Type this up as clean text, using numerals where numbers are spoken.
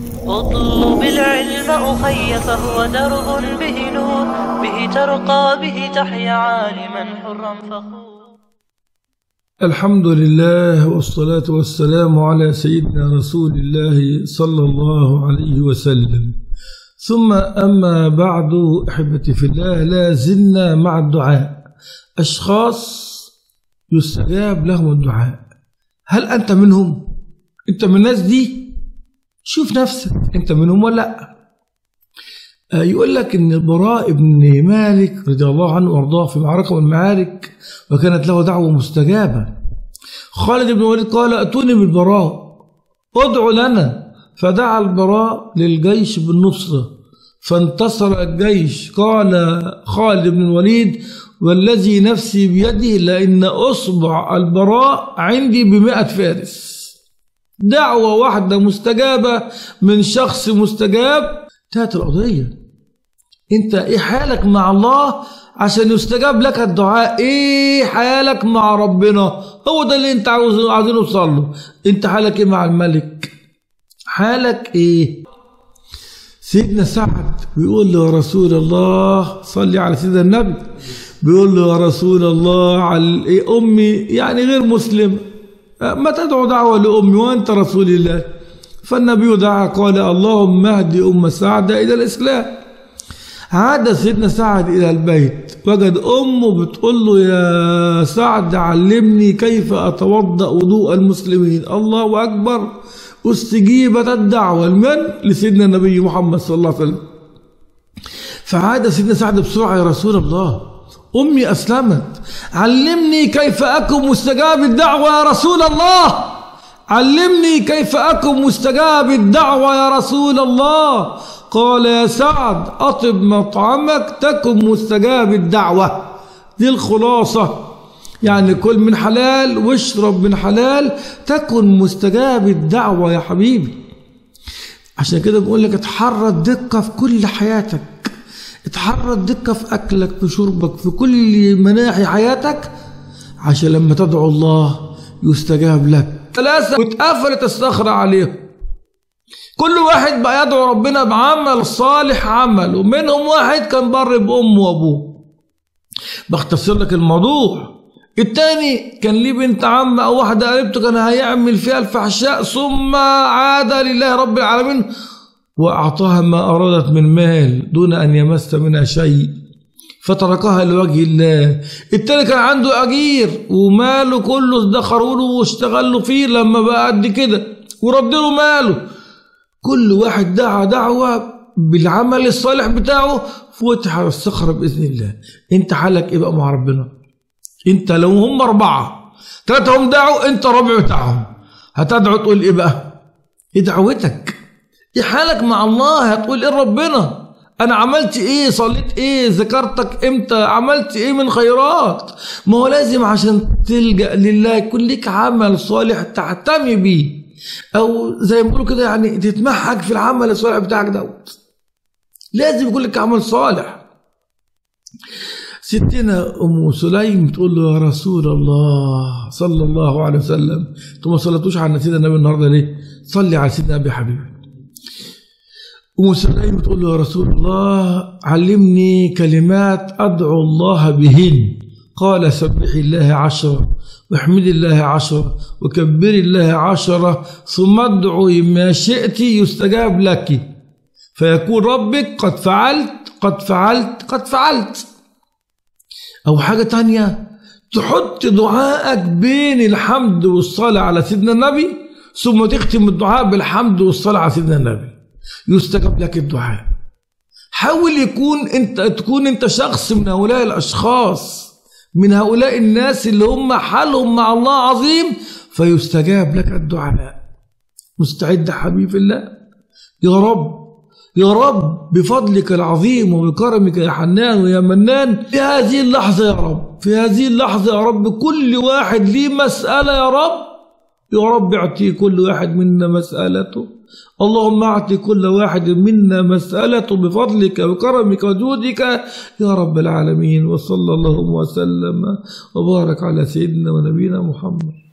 اطلب العلم أخي فهو درب به نور، به ترقى به تحيا عالما حرا فخور. الحمد لله والصلاة والسلام على سيدنا رسول الله صلى الله عليه وسلم. ثم أما بعد، أحبتي في الله، لا زلنا مع الدعاء. أشخاص يستجاب لهم الدعاء. هل أنت منهم؟ أنت من الناس دي؟ شوف نفسك، أنت منهم ولا لا؟ يقول لك إن البراء بن مالك رضي الله عنه وارضاه في معركة من المعارك وكانت له دعوة مستجابة. خالد بن الوليد قال: ائتوني بالبراء، ادعوا لنا. فدعا البراء للجيش بالنصرة فانتصر الجيش. قال خالد بن الوليد: والذي نفسي بيده لأن أصبع البراء عندي ب100 فارس. دعوة واحدة مستجابة من شخص مستجاب انتهت القضية. انت ايه حالك مع الله عشان يستجاب لك الدعاء؟ ايه حالك مع ربنا؟ هو ده اللي انت عاوزين نوصل له. انت حالك ايه مع الملك؟ حالك ايه؟ سيدنا سعد بيقول له: يا رسول الله، صلي على سيدنا النبي، بيقول له: يا رسول الله، على امي يعني غير مسلم، ما تدعو دعوة لأمي وأنت رسول الله؟ فالنبي دعا قال: اللهم اهد أم سعد إلى الإسلام. عاد سيدنا سعد إلى البيت وجد أمه بتقول له: يا سعد، علمني كيف أتوضأ وضوء المسلمين. الله أكبر، استجيبت الدعوة. لمن؟ لسيدنا النبي محمد صلى الله عليه وسلم. فعاد سيدنا سعد بسرعة: يا رسول الله، أمي أسلمت، علمني كيف أكون مستجاب الدعوة يا رسول الله، علمني كيف أكون مستجاب الدعوة يا رسول الله. قال: يا سعد، أطب مطعمك تكن مستجاب الدعوة. دي الخلاصة، يعني كل من حلال واشرب من حلال تكن مستجاب الدعوة يا حبيبي. عشان كده بقول لك اتحرى الدقة في كل حياتك، اتحرى الدقة في أكلك، في شربك، في كل مناحي حياتك، عشان لما تدعو الله يستجاب لك. 3 واتقفلت الصخرة عليهم. كل واحد بقى يدعو ربنا بعمل صالح عمل، ومنهم واحد كان بر بأمه وأبوه. بختصر لك الموضوع. التاني كان ليه بنت عم أو واحدة قريبته كان هيعمل فيها الفحشاء، ثم عاد لله رب العالمين وأعطاها ما أرادت من مال دون أن يمس منها شيء، فتركها لوجه الله. التاني كان عنده أجير وماله كله ادخروا له واشتغل له فيه لما بقى قد كده ورد له ماله. كل واحد دعا دعوة بالعمل الصالح بتاعه فتح الصخرة بإذن الله. انت حالك ايه بقى مع ربنا؟ انت لو هم 4 3 هم دعوا، انت ربع بتاعهم، هتدعو تقول ايه بقى؟ ايه دعوتك؟ ايه حالك مع الله؟ هتقول ايه ربنا؟ انا عملت ايه؟ صليت ايه؟ ذكرتك امتى؟ عملت ايه من خيرات؟ ما هو لازم عشان تلجأ لله يكون لك عمل صالح تعتمي بيه، او زي ما بيقولوا كده يعني تتمحك في العمل الصالح بتاعك دوت. لازم يكون لك عمل صالح. ستنا ام سليم تقول له: يا رسول الله صلى الله عليه وسلم، انتوا ما صليتوش على سيدنا النبي النهارده ليه؟ صلي على سيدنا النبي حبيبي. ام سليم تقول له: يا رسول الله، علمني كلمات ادعو الله بهن. قال: سبحي الله 10 واحمدي الله 10 وكبري الله 10 ثم ادعي ما شئت يستجاب لك، فيكون ربك قد فعلت قد فعلت قد فعلت. أو حاجة تانية، تحط دعائك بين الحمد والصلاة على سيدنا النبي ثم تختم الدعاء بالحمد والصلاة على سيدنا النبي، يستجاب لك الدعاء. حاول تكون انت شخص من هؤلاء الأشخاص، من هؤلاء الناس اللي هم حالهم مع الله عظيم فيستجاب لك الدعاء. مستعد حبيب الله؟ يا رب، يا رب، بفضلك العظيم وبكرمك يا حنان ويا منان، في هذه اللحظة يا رب، في هذه اللحظة يا رب، كل واحد ليه مسألة يا رب، يا رب اعطي كل واحد منا مسألته. اللهم اعطي كل واحد منا مسألته بفضلك وكرمك وجودك يا رب العالمين. وصلى الله وسلم وبارك على سيدنا ونبينا محمد.